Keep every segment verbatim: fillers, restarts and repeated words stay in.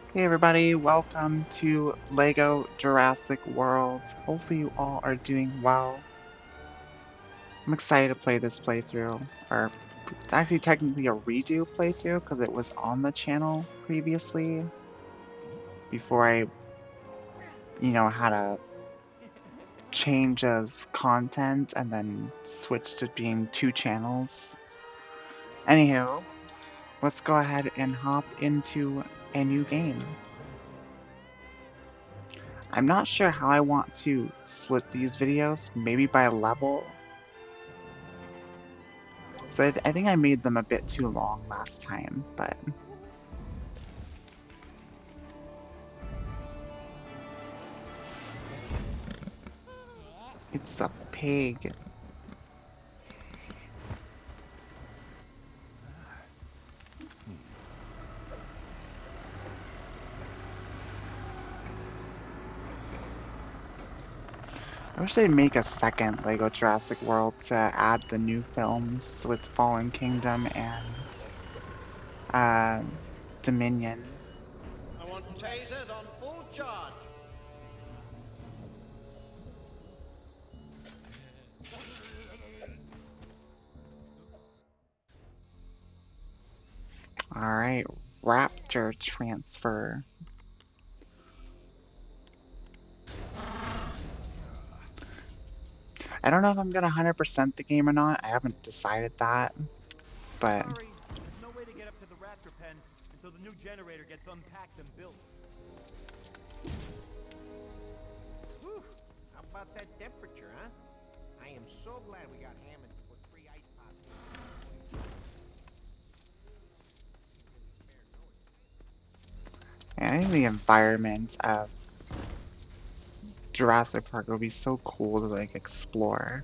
Hey everybody, welcome to LEGO Jurassic World. Hopefully you all are doing well. I'm excited to play this playthrough, or it's actually technically a redo playthrough because it was on the channel previously before I, you know, had a change of content and then switched to being two channels. Anywho, let's go ahead and hop into a new game. I'm not sure how I want to split these videos, maybe by level. So I, th I think I made them a bit too long last time, but it's a pig. I wish they'd make a second LEGO Jurassic World to add the new films with Fallen Kingdom and uh, Dominion. I want tasers on full charge. Alright, Raptor transfer. I don't know if I'm gonna one hundred percent the game or not. I haven't decided that, but Sorry, there's no way to get up to the raptor pen until the new generator gets unpacked and built. Whew. How about that temperature, huh? I am so glad we got Hammond to put three ice pops in. I think the environment of Jurassic Park would be so cool to like explore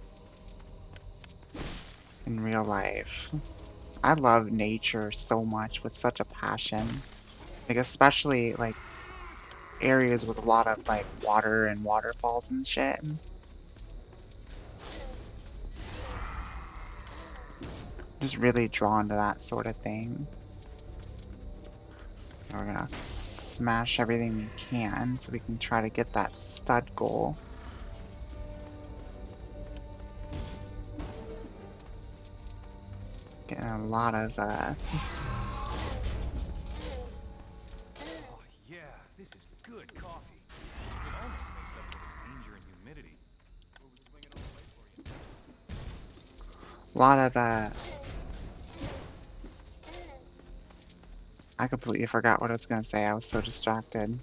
in real life. I love nature so much with such a passion. Like especially like areas with a lot of like water and waterfalls and shit. Just really drawn to that sort of thing. And we're gonna smash everything we can so we can try to get that stud goal. Getting a lot of uh Oh yeah, this is good coffee. It almost makes up for the danger and humidity. a lot of uh I completely forgot what I was gonna say. I was so distracted.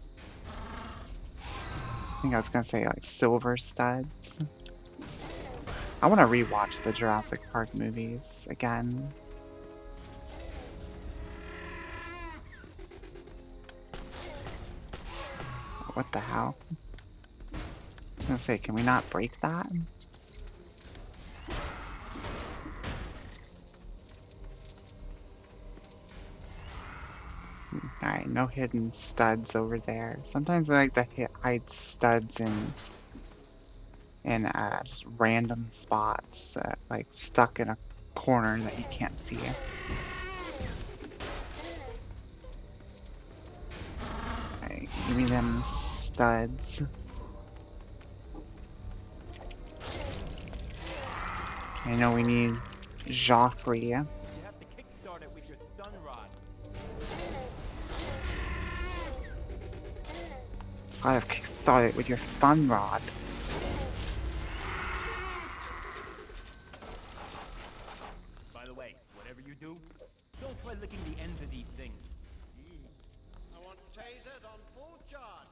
I think I was gonna say like silver studs. I want to rewatch the Jurassic Park movies again. What the hell? I was gonna say, can we not break that? Alright, no hidden studs over there. Sometimes I like to hit, hide studs in in uh, just random spots, uh, like stuck in a corner that you can't see. Alright, give me them studs. I know we need Joffrey. You have to kickstart it with your stun rod. I have kickstarted it with your fun rod. By the way, whatever you do, don't try licking the ends of these things. I want tasers on full charge.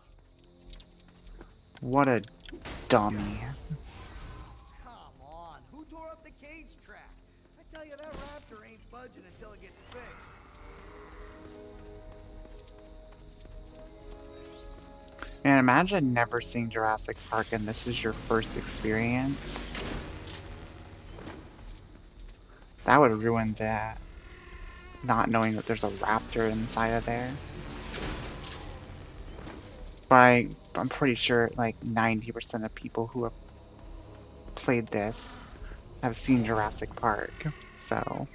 What a dummy. Come on, who tore up the cage track? I tell you, that raptor ain't budging until it gets fixed. Man, imagine never seeing Jurassic Park and this is your first experience. That would ruin that. Not knowing that there's a raptor inside of there. But I, I'm pretty sure like ninety percent of people who have played this have seen Jurassic Park, so...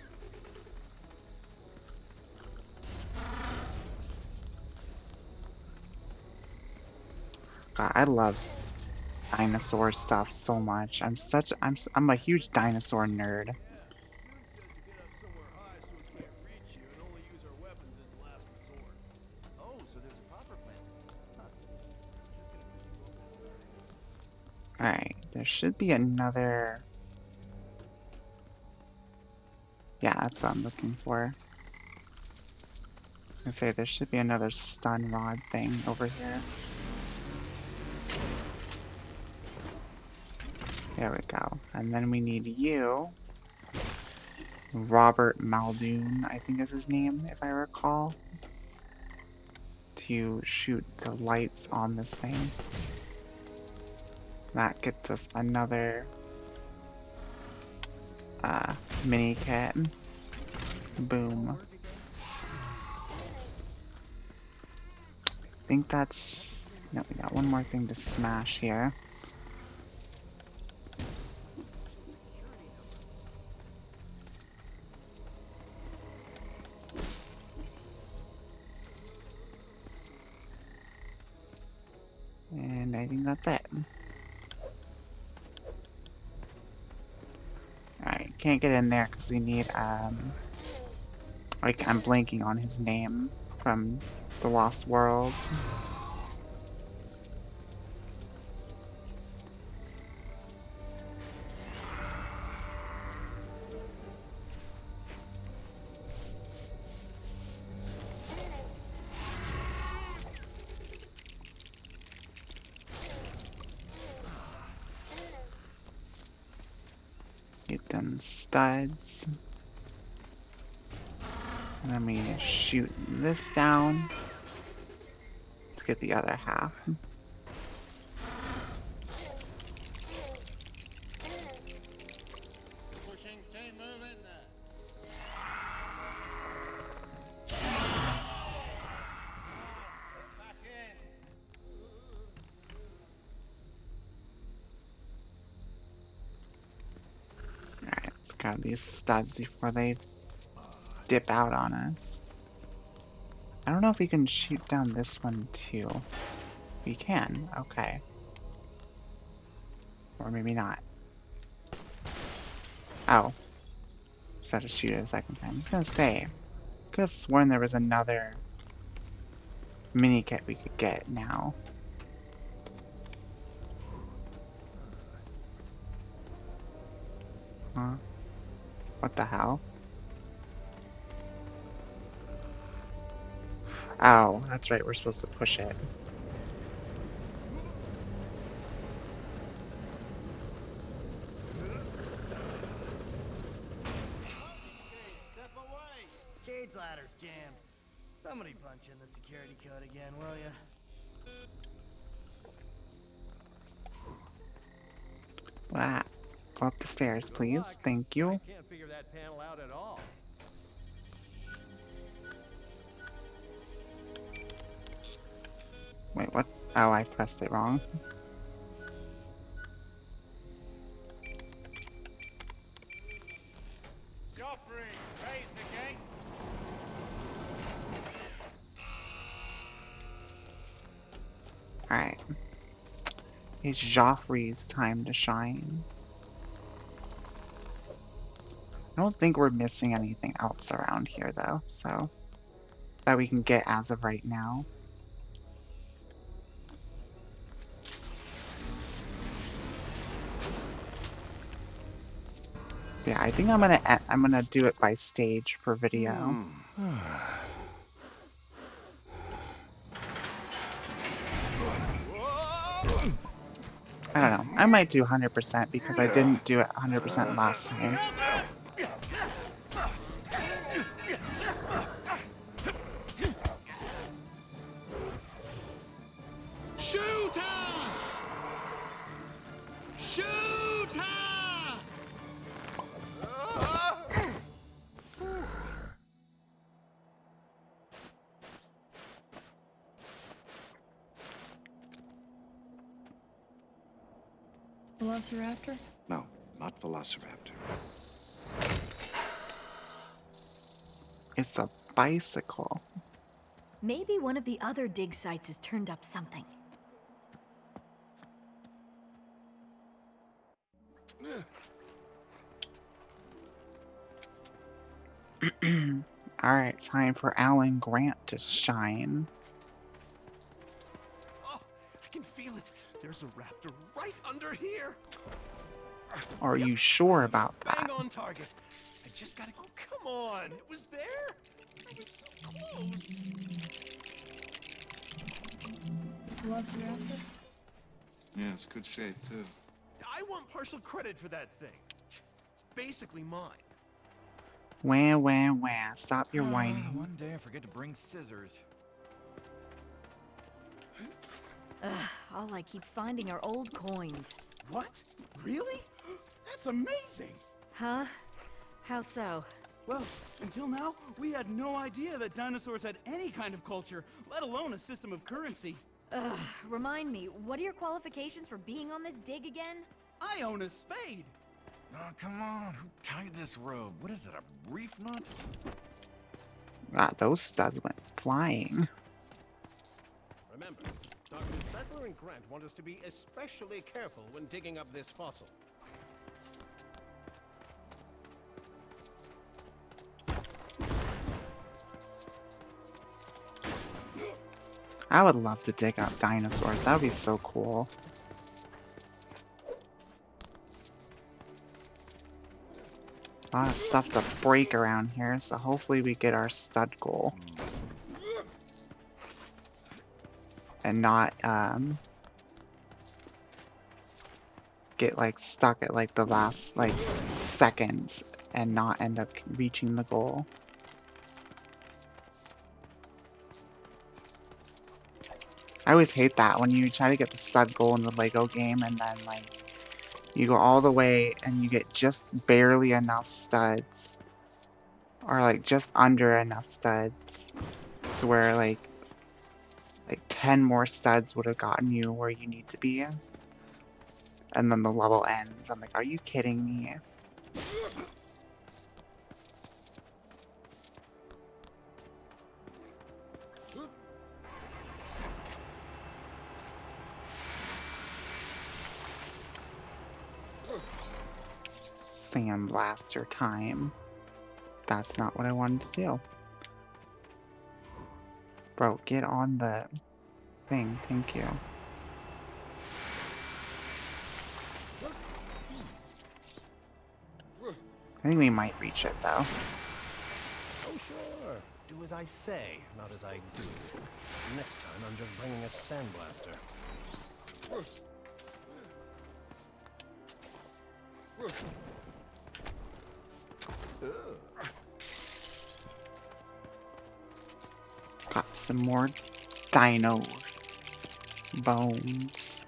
God, I love dinosaur stuff so much. I'm such I'm s- I'm a huge dinosaur nerd. Oh, so there's a proper plan. All right, there should be another. Yeah, that's what I'm looking for. I say there should be another stun rod thing over here. There we go. And then we need you, Robert Muldoon, I think is his name, if I recall, to shoot the lights on this thing. That gets us another uh, mini kit. Boom. I think that's... No, we got one more thing to smash here. And I think that's it. Alright, can't get in there because we need, um... like, I'm blanking on his name from The Lost Worlds. Get them studs. And then we shoot this down to get the other half. Pushing T moving. Back in. Alright, let's grab these studs before they dip out on us. I don't know if we can shoot down this one too. We can, okay. Or maybe not. Oh. Just had to shoot it a second time. I was gonna say, could have sworn there was another mini kit we could get now. Huh? What the hell? Oh, that's right, we're supposed to push it. Step away. Cage ladder's jammed. Somebody punch in the security code again, will ya? Ah, go up the stairs, please. Thank you. I can't figure that panel out at all. Wait, what? Oh, I pressed it wrong. Joffrey, raise the gate. Alright. It's Joffrey's time to shine. I don't think we're missing anything else around here, though, so... that we can get as of right now. Yeah, I think I'm gonna e- I'm gonna do it by stage for video. I don't know. I might do one hundred percent because I didn't do it one hundred percent last time. Shoot her! Shoot her! Velociraptor? No, not Velociraptor. It's a bicycle. Maybe one of the other dig sites has turned up something. Alright, time for Alan Grant to shine. Oh, I can feel it. There's a raptor right under here. Are Yep, you sure about bang that? on target. I just gotta. Oh, come on. It was there. I was so close. Velociraptor? Yeah, it's good shape, too. I want partial credit for that thing. It's basically mine. Wah, wah, wah. Stop your Ah, whining. one day I forget to bring scissors. Ugh, all I keep finding are old coins. What? Really? That's amazing! Huh? How so? Well, until now, we had no idea that dinosaurs had any kind of culture, let alone a system of currency. Ugh, remind me, what are your qualifications for being on this dig again? I own a spade! Oh, come on. Who tied this rope? What is that, a reef nut? Ah, those studs went flying. Remember, Doctor Settler and Grant want us to be especially careful when digging up this fossil. I would love to dig up dinosaurs. That would be so cool. A lot of stuff to break around here, so hopefully we get our stud goal. And not, um... get, like, stuck at, like, the last, like, seconds and not end up reaching the goal. I always hate that when you try to get the stud goal in the Lego game and then, like, you go all the way and you get just barely enough studs. Or, like, just under enough studs. To where, like, like ten more studs would have gotten you where you need to be. And then the level ends. I'm like, are you kidding me? Sandblaster time. That's not what I wanted to do. Bro, get on the thing. Thank you. I think we might reach it though. Oh, sure. Do as I say, not as I do. Next time, I'm just bringing a sandblaster. Got some more dino bones.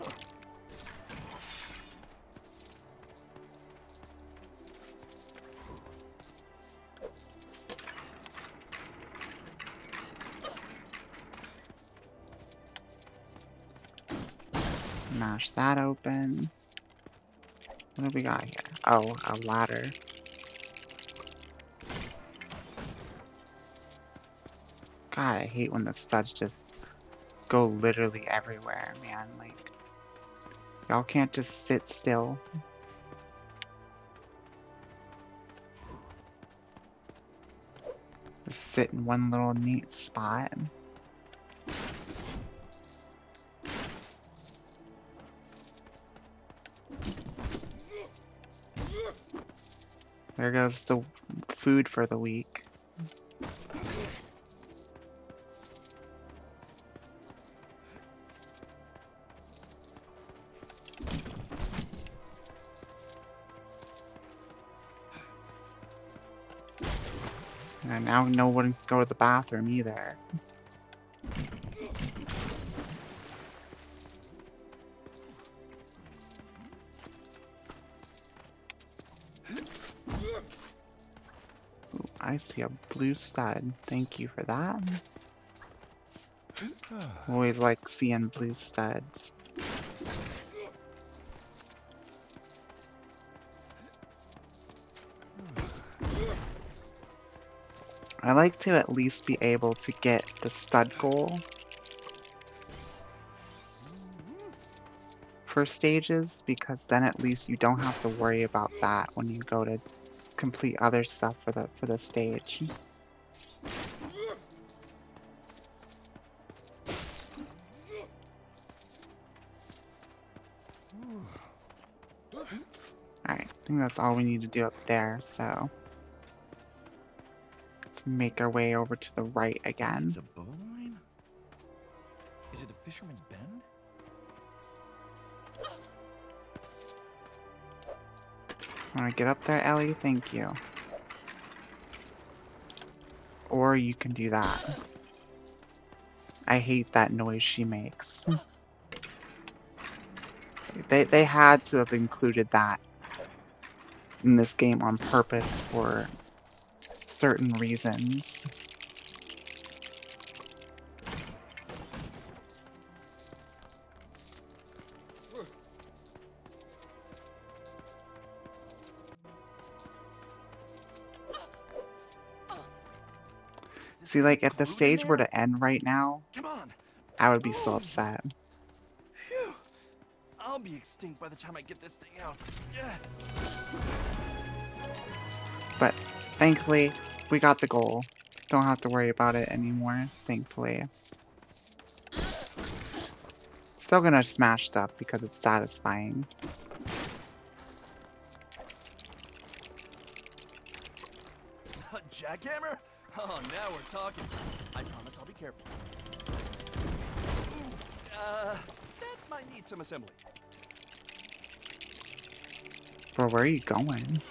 Smash that open. What do we got here? Oh, a ladder. God, I hate when the studs just go literally everywhere, man. Like, y'all can't just sit still. Just sit in one little neat spot. There goes the food for the week. And now no one can go to the bathroom either. Ooh, I see a blue stud. Thank you for that. Always like seeing blue studs. I like to at least be able to get the stud goal for stages, because then at least you don't have to worry about that when you go to complete other stuff for the for the stage. think that's all we need to do up there, so let's make our way over to the right again. It's a bowline? Is it a fisherman's bend? Wanna get up there, Ellie? Thank you. Or you can do that. I hate that noise she makes. They, they had to have included that in this game on purpose for certain reasons. See, like, if the stage were to end right now, Come on. I would be so upset. Phew. I'll be extinct by the time I get this thing out. Yeah. But thankfully, we got the goal. Don't have to worry about it anymore, thankfully. Still gonna smash stuff because it's satisfying. A jackhammer? Oh, now we're talking. I promise I'll be careful. Ooh, uh, that might need some assembly. Bro, where are you going?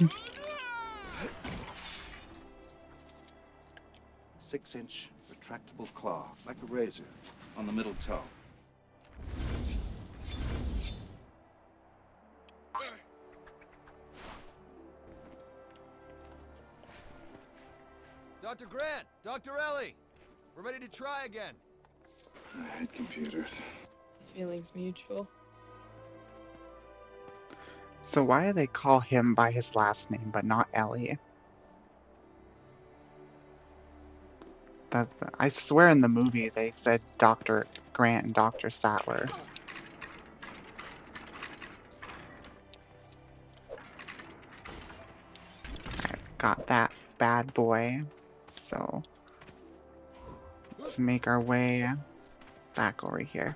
Six-inch retractable claw, like a razor, on the middle toe. Doctor Grant, Doctor Ellie, we're ready to try again. I hate computers. Feelings mutual. So why do they call him by his last name, but not Ellie? That's, I swear in the movie they said Doctor Grant and Doctor Sattler. I've got that bad boy. So let's make our way back over here.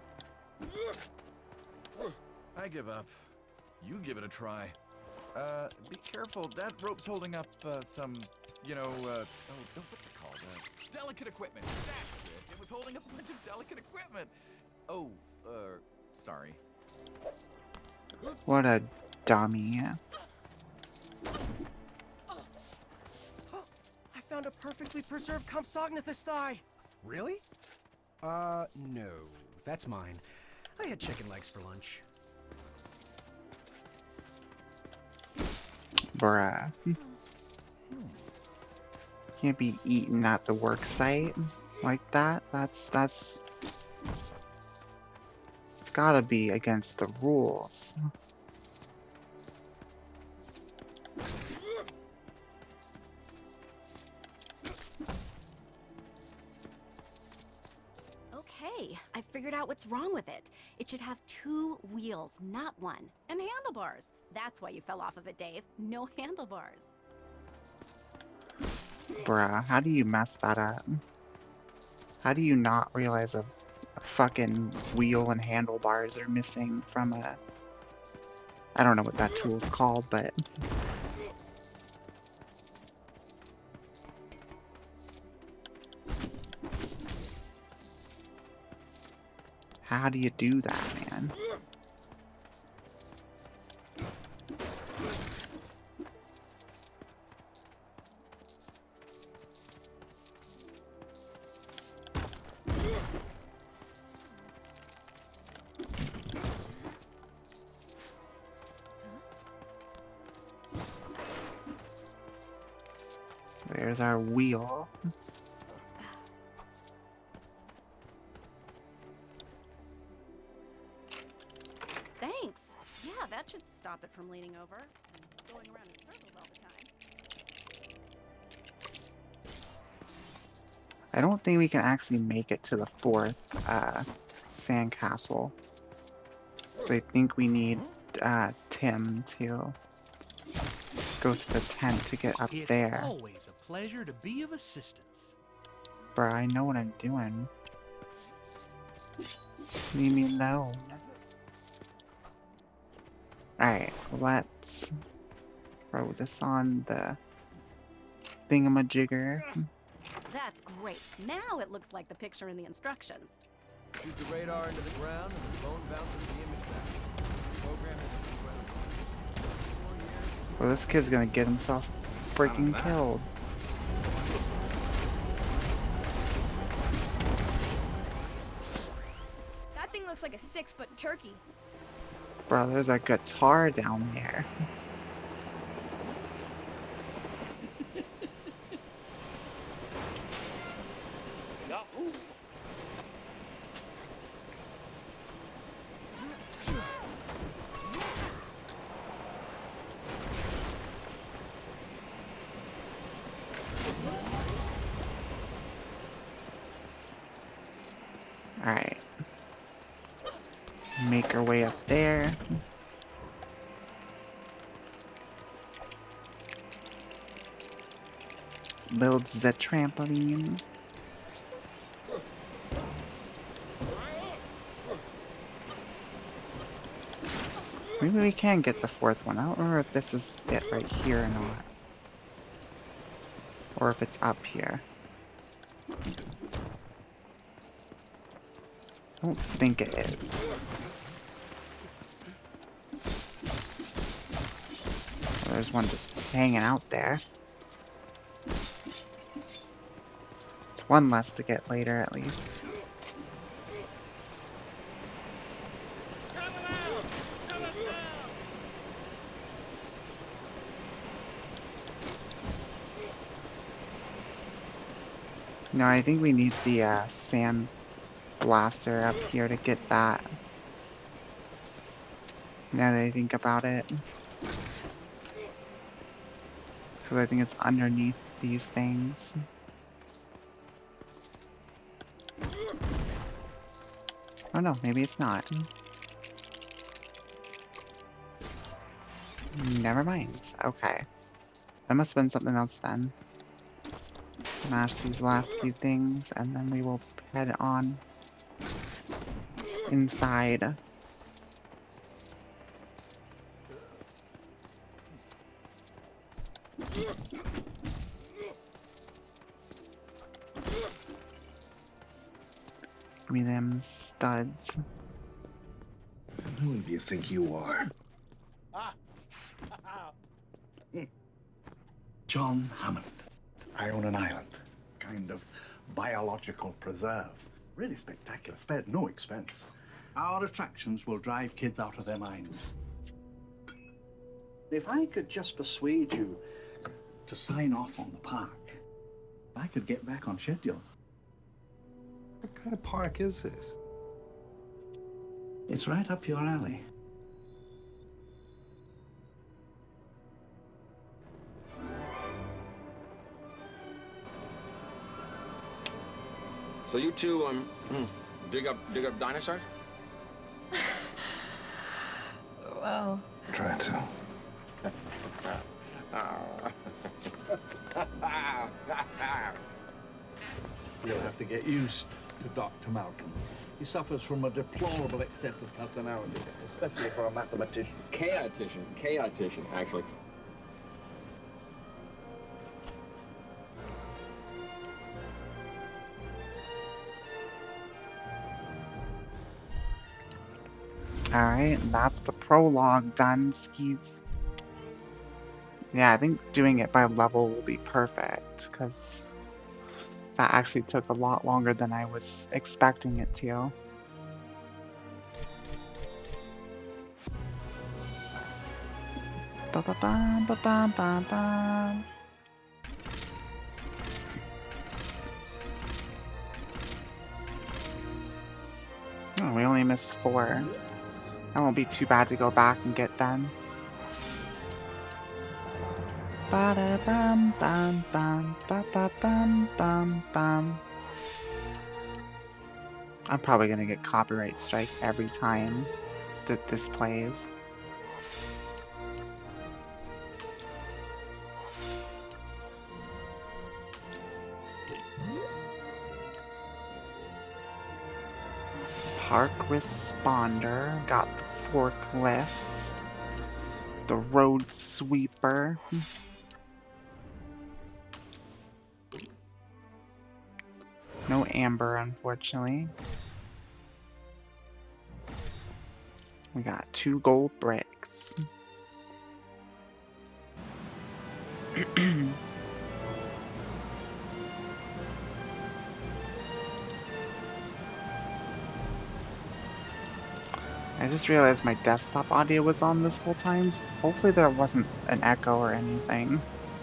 I give up. You give it a try. Uh, be careful. That rope's holding up uh, some, you know, uh, oh, what's it called? Uh, delicate equipment. That's it. It was holding up a bunch of delicate equipment. Oh, uh, sorry. What a dummy. I found a perfectly preserved Compsognathus thigh. Really? Uh, no. That's mine. I had chicken legs for lunch. Bruh. Can't be eaten at the work site like that. That's, that's... It's gotta be against the rules. Okay, I figured out what's wrong with it. It should have two wheels, not one. And handlebars. That's why you fell off of it, Dave. No handlebars. Bruh, how do you mess that up? How do you not realize a, a fucking wheel and handlebars are missing from a... I don't know what that tool's called, but... How do you do that, man? There's our wheel. Thanks. Yeah, that should stop it from leaning over and going around in circles all the time. I don't think we can actually make it to the fourth uh, sandcastle. So I think we need uh, Tim to go to the tent to get up It's there. always a pleasure to be of assistance. Bruh, I know what I'm doing. Leave me alone. Alright, let's throw this on the thingamajigger. That's great. Now it looks like the picture in the instructions. Shoot the radar into the ground and the phone bounces the image back. Program is incredible. Well, this kid's gonna get himself freaking killed. That thing looks like a six-foot turkey. Bro, there's a guitar down there. Alright. Make our way up there. Build the trampoline. Maybe we can get the fourth one. I don't remember if this is it right here or not. Or if it's up here. I don't think it is. Well, there's one just hanging out there. It's one less to get later, at least. No, I think we need the uh, sand blaster up here to get that. Now that I think about it. Because I think it's underneath these things. Oh no, maybe it's not. Never mind. Okay. That must have been something else then. Smash these last few things and then we will head on inside. Give me them studs. Who do you think you are? John Hammond. I own an island, kind of biological preserve. Really spectacular, spared no expense. Our attractions will drive kids out of their minds. If I could just persuade you to sign off on the park, I could get back on schedule. What kind of park is this? It's right up your alley. So you two um dig up dig up dinosaurs? Well, Try to. You'll have to get used to Doctor Malcolm. He suffers from a deplorable excess of personality, especially for a mathematician. Chaotician, chaotician, actually. Alright, that's the prologue done, skis. Yeah, I think doing it by level will be perfect, because that actually took a lot longer than I was expecting it to. Ba-ba-bum, ba-bum, bum, bum. Oh, we only missed four. That won't be too bad to go back and get them. Ba da bum bum bum ba ba bum bum bum. I'm probably gonna get copyright strike every time that this plays. Park responder, got the forklift. The road sweeper. No amber, unfortunately. We got two gold bricks. I just realized my desktop audio was on this whole time. So hopefully there wasn't an echo or anything.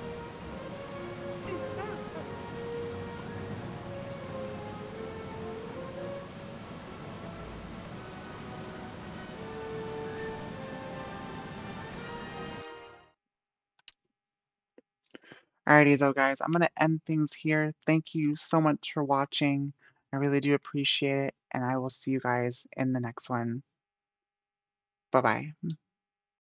Alrighty though, guys, I'm gonna end things here. Thank you so much for watching. I really do appreciate it, and I will see you guys in the next one. Bye-bye.